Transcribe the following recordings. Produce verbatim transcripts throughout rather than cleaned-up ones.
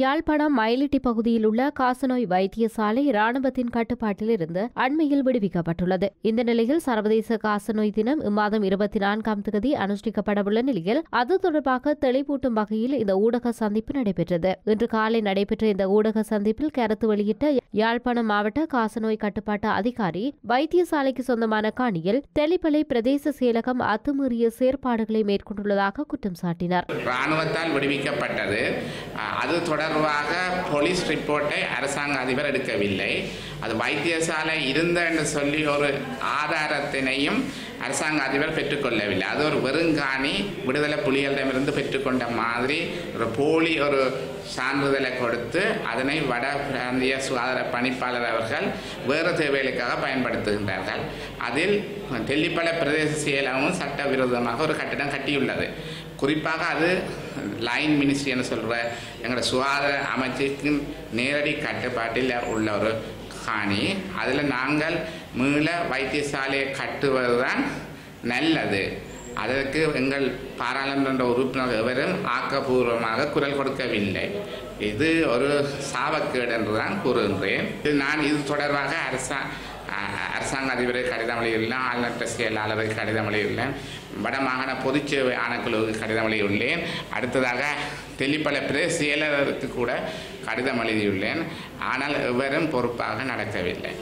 யாழ்ப்பாணம் மயிலிட்டி பகுதியில் உள்ள காசநோய் வைத்தியசாலை ராணுவத்தின் கட்டுப்பாட்டில் இருந்து அண்மையில் விடுவிக்கப்பட்டுள்ளது. இந்த நிலையில் சர்வதேச காசநோய் தினம் இம்மாதம் இருபத்தி நான்காம் தேதி அனுஷ்டிக்கப்படவுள்ள நிலையில் அது தொடர்பாக தெளிவூட்டும் வகையில் இந்த ஊடக சந்திப்பு நடைபெற்றது. இன்று காலை நடைபெற்ற இந்த ஊடக சந்திப்பில் கருத்து வெளியிட்ட யாழ்ப்பாணம் மாவட்ட காசநோய் கட்டுப்பாட்டு அதிகாரி, வைத்தியசாலைக்கு சொந்தமான காணியில் தெளிப்பளை பிரதேச செயலகம் அத்துமீறிய செயற்பாடுகளை மேற்கொண்டுள்ளதாக குற்றம் சாட்டினார். ராணுவத்தால் விடுவிக்கப்பட்டது. அது தொடர்பாக போலீஸ் ரிப்போர்ட்டை அரசாங்க அதிபர் எடுக்கவில்லை. அது வைத்தியசாலை இருந்த என்று சொல்லி ஒரு ஆதாரத்தினையும் அரசாங்க அதிபர் பெற்றுக்கொள்ளவில்லை. அது ஒரு வெறுங்காணி விடுதலை புலிகளிடமிருந்து பெற்றுக்கொண்ட மாதிரி ஒரு போலி ஒரு சான்றிதழை கொடுத்து அதனை வட பிராந்திய சுகாதார பணிப்பாளர் அவர்கள் வேறு தேவைகளுக்காக பயன்படுத்துகின்றார்கள். அதில் தெல்லிப்பள பிரதேச செயலகமும் சட்டவிரோதமாக ஒரு கட்டிடம் கட்டியுள்ளது. குறிப்பாக அது லைன் மினிஸ்ட்ரி என்று சொல்கிற எங்களோட சுகாதார அமைச்சுக்கு நேரடி கட்டுப்பாட்டில் உள்ள ஒரு காணி. அதில் நாங்கள் மீள வைத்தியசாலையை கட்டுவதுதான் நல்லது. அதற்கு எங்கள் பாராளுமன்ற உறுப்பினர் எவரும் ஆக்கப்பூர்வமாக குரல் கொடுக்கவில்லை. இது ஒரு சாபக்கேடு என்றுதான் கூறுகின்றேன். நான் இது தொடர்பாக அரசா அரசாங்க அதிபரை கடிதம் எழுதியுள்ளேன், ஆளுநர் செயலாளருக்கு கடிதம் எழுதியுள்ளேன், வடமாகாண பொதுச்சேவை ஆணைக்குழுவுக்கு கடிதம் எழுதியுள்ளேன், அடுத்ததாக தெல்லிப்பளை பிரதேச செயலருக்கு கூட கடிதம் எழுதியுள்ளேன். ஆனால் எவரும் பொறுப்பாக நடக்கவில்லை.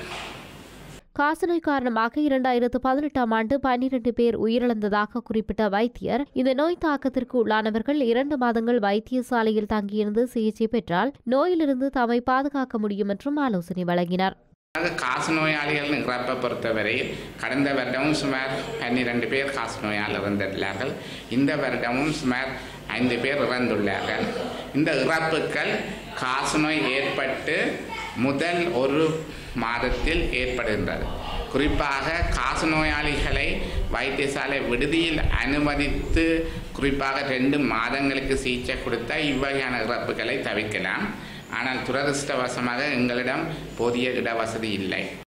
காசநோய் காரணமாக இரண்டாயிரத்து பதினெட்டாம் ஆண்டு பன்னிரண்டு பேர் உயிரிழந்ததாக குறிப்பிட்ட வைத்தியர், இந்த நோய் தாக்கத்திற்கு உள்ளானவர்கள் இரண்டு மாதங்கள் வைத்தியசாலையில் தங்கியிருந்து சிகிச்சை பெற்றால் நோயிலிருந்து தம்மை பாதுகாக்க முடியும் என்றும் ஆலோசனை வழங்கினார். காசநோயாளிகள் இறப்பை பொறுத்தவரை கடந்த வருடமும் சுமார் பன்னிரண்டு பேர் காசநோயால் இறந்துள்ளார்கள். இந்த வருடமும் சுமார் ஐந்து பேர் இறந்துள்ளார்கள். இந்த இறப்புகள் காசநோய் ஏற்பட்டு முதல் ஒரு மாதத்தில் ஏற்படுகின்றது. குறிப்பாக காசநோயாளிகளை வைத்தியசாலை விடுதியில் அனுமதித்து குறிப்பாக ரெண்டு மாதங்களுக்கு சிகிச்சை கொடுத்தால் இவ்வகையான இறப்புகளை தவிர்க்கலாம். ஆனால் துரதிருஷ்டவசமாக எங்களிடம் போதிய இடவசதி இல்லை.